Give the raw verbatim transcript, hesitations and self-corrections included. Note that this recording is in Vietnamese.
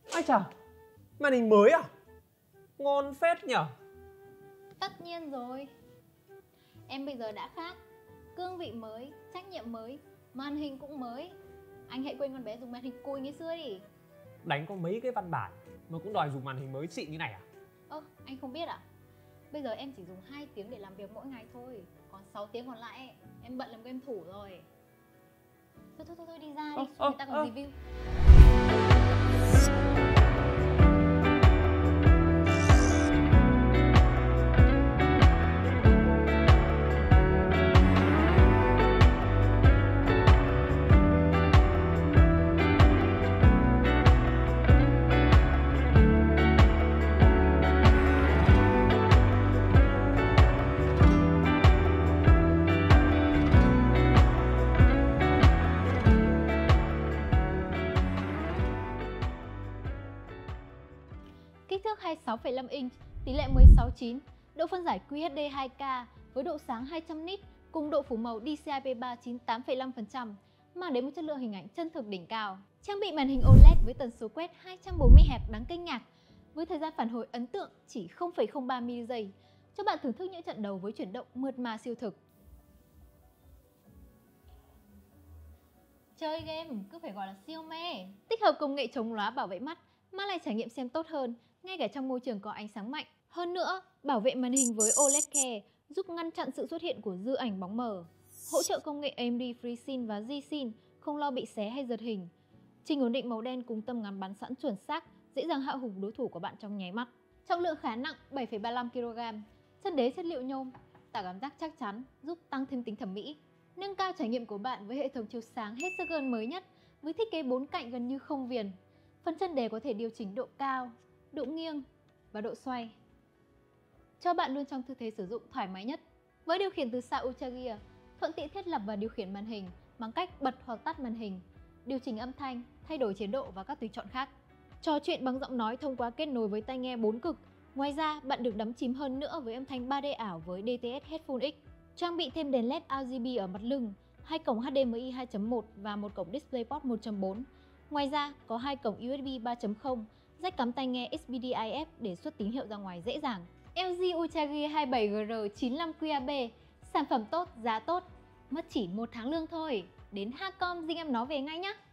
Ai chà, màn hình mới à? Ngon phết nhở? Tất nhiên rồi. Em bây giờ đã khác. Cương vị mới, trách nhiệm mới, màn hình cũng mới. Anh hãy quên con bé dùng màn hình cùi ngày xưa đi. Đánh có mấy cái văn bản mà cũng đòi dùng màn hình mới xịn như này à? Ơ, anh không biết à? Bây giờ em chỉ dùng hai tiếng để làm việc mỗi ngày thôi. Còn sáu tiếng còn lại ấy, em bận làm game thủ rồi. Thôi thôi thôi, thôi đi ra đi, Ơ, người ta còn ơ. review. Kích thước hai mươi sáu phẩy năm inch, tỷ lệ mười sáu chín, độ phân giải quy hát đê hai K với độ sáng hai trăm nit cùng độ phủ màu đê xi i pê ba chín mươi tám phẩy năm phần trăm, mang đến một chất lượng hình ảnh chân thực đỉnh cao. Trang bị màn hình ô lét với tần số quét hai trăm bốn mươi héc đáng kinh ngạc, với thời gian phản hồi ấn tượng chỉ không phẩy không ba mi-li-giây, cho bạn thưởng thức những trận đấu với chuyển động mượt mà siêu thực. Chơi game cứ phải gọi là siêu mê. Tích hợp công nghệ chống lóa bảo vệ mắt, mang lại trải nghiệm xem tốt hơn, ngay cả trong môi trường có ánh sáng mạnh. Hơn nữa, bảo vệ màn hình với ô lét Care giúp ngăn chặn sự xuất hiện của dư ảnh bóng mờ. Hỗ trợ công nghệ a em đê FreeSync và G-Sync, không lo bị xé hay giật hình. Trình ổn định màu đen cùng tầm ngắm bắn sẵn chuẩn xác, dễ dàng hạ gục đối thủ của bạn trong nháy mắt. Trọng lượng khá nặng bảy phẩy ba mươi lăm ki lô gam, chân đế chất liệu nhôm, tạo cảm giác chắc chắn, giúp tăng thêm tính thẩm mỹ. Nâng cao trải nghiệm của bạn với hệ thống chiếu sáng Hexagon mới nhất, với thiết kế bốn cạnh gần như không viền. Phần chân đế có thể điều chỉnh độ cao, độ nghiêng và độ xoay, cho bạn luôn trong tư thế sử dụng thoải mái nhất. Với điều khiển từ xa Ultra Gear, thuận tiện thiết lập và điều khiển màn hình bằng cách bật hoặc tắt màn hình, điều chỉnh âm thanh, thay đổi chế độ và các tùy chọn khác. Trò chuyện bằng giọng nói thông qua kết nối với tai nghe bốn cực. Ngoài ra, bạn được đắm chìm hơn nữa với âm thanh ba D ảo với đê tê ét Headphone X. Trang bị thêm đèn led rờ giê bê ở mặt lưng, hai cổng hát đê em i hai chấm một và một cổng DisplayPort một chấm bốn. Ngoài ra, có hai cổng u ét bê ba chấm không, jack cắm tai nghe ích pê đê i ép để xuất tín hiệu ra ngoài dễ dàng. lờ giê Ultra Gear hai mươi bảy G R chín mươi lăm Q A B, sản phẩm tốt, giá tốt, mất chỉ một tháng lương thôi. Đến Hacom dinh em nó về ngay nhé!